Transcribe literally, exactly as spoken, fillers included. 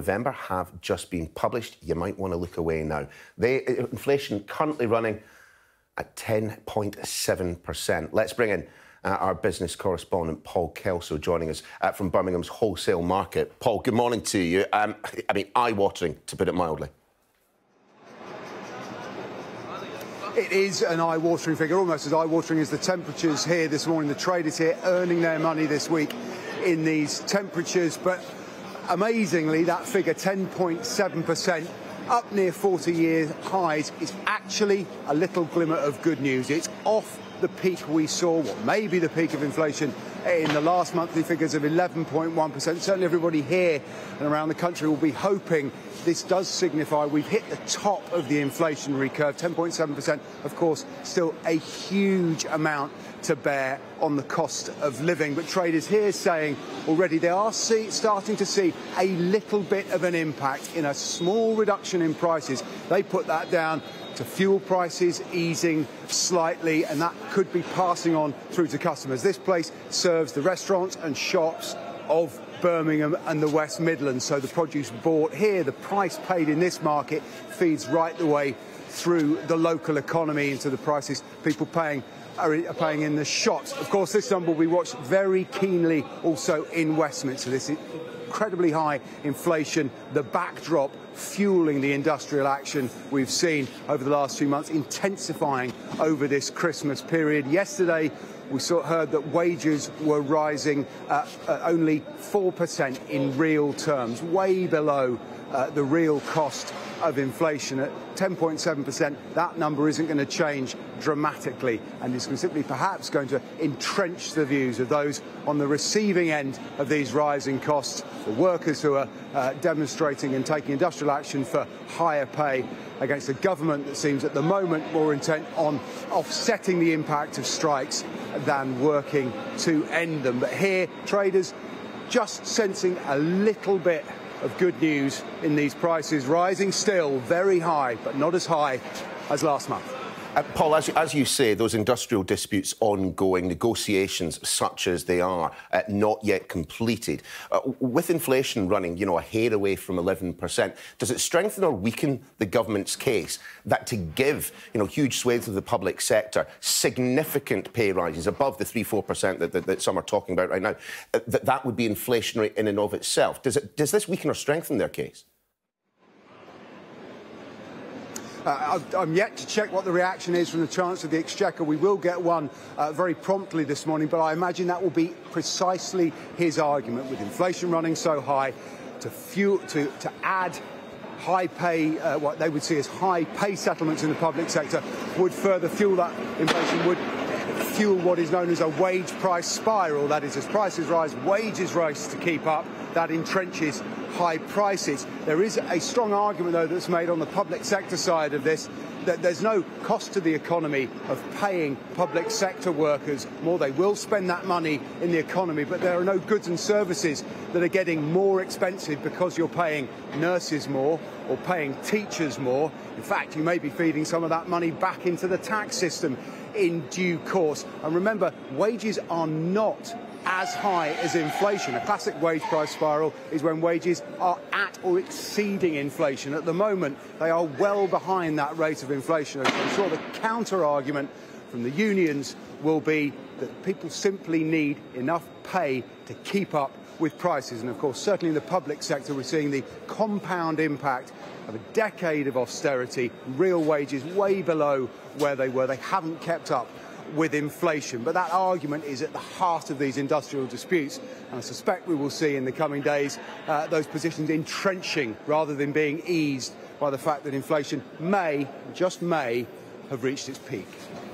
November have just been published. You might want to look away now. They, inflation currently running at ten point seven percent. Let's bring in uh, our business correspondent, Paul Kelso, joining us uh, from Birmingham's wholesale market. Paul, good morning to you. Um, I mean, eye-watering, to put it mildly. It is an eye-watering figure, almost as eye-watering as the temperatures here this morning. The traders here earning their money this week in these temperatures. But amazingly, that figure, ten point seven percent, up near forty-year highs, is actually a little glimmer of good news. It's off the peak we saw, what may be the peak of inflation in the last monthly figures of eleven point one percent. Certainly everybody here and around the country will be hoping this does signify we've hit the top of the inflationary curve. ten point seven percent, of course, still a huge amount to bear on the cost of living. But traders here saying already they are see, starting to see a little bit of an impact in a small reduction in prices. They put that down to fuel prices easing slightly, and that could be passing on through to customers. This place serves the restaurants and shops of Birmingham and the West Midlands, so the produce bought here, the price paid in this market, feeds right the way through the local economy into the prices people paying are paying in the shops. Of course, this number will be watched very keenly also in Westminster. This incredibly high inflation, the backdrop fueling the industrial action we've seen over the last few months, intensifying over this Christmas period. Yesterday, we saw, heard that wages were rising uh, uh, only four percent in real terms, way below uh, the real cost of inflation. At ten point seven percent, that number isn't going to change dramatically, and is simply perhaps going to entrench the views of those on the receiving end of these rising costs, the workers who are uh, demonstrating and taking industrial action for higher pay against a government that seems at the moment more intent on offsetting the impact of strikes than working to end them. But here, traders just sensing a little bit of good news in these prices, rising still very high, but not as high as last month. Uh, Paul, as you, as you say, those industrial disputes ongoing, negotiations such as they are, uh, not yet completed. Uh, with inflation running, you know, a hair away from eleven percent, does it strengthen or weaken the government's case that to give, you know, huge swathes of the public sector significant pay rises above the three, four percent that, that, that some are talking about right now, uh, that that would be inflationary in and of itself? Does it, does this weaken or strengthen their case? Uh, I'm yet to check what the reaction is from the Chancellor of the Exchequer. We will get one uh, very promptly this morning, but I imagine that will be precisely his argument. With inflation running so high, to, fuel, to, to add high pay, uh, what they would see as high pay settlements in the public sector, would further fuel that inflation, would fuel what is known as a wage price spiral. That is, as prices rise, wages rise to keep up. That entrenches high prices. There is a strong argument, though, that's made on the public sector side of this, that there's no cost to the economy of paying public sector workers more. They will spend that money in the economy, but there are no goods and services that are getting more expensive because you're paying nurses more or paying teachers more. In fact, you may be feeding some of that money back into the tax system in due course. And remember, wages are not as high as inflation. A classic wage price spiral is when wages are at or exceeding inflation. At the moment, they are well behind that rate of inflation. I'm sure the counter-argument from the unions will be that people simply need enough pay to keep up with prices. And of course, certainly in the public sector, we're seeing the compound impact of a decade of austerity, real wages way below where they were. They haven't kept up with inflation. But that argument is at the heart of these industrial disputes, and I suspect we will see in the coming days uh, those positions entrenching rather than being eased by the fact that inflation may, just may, have reached its peak.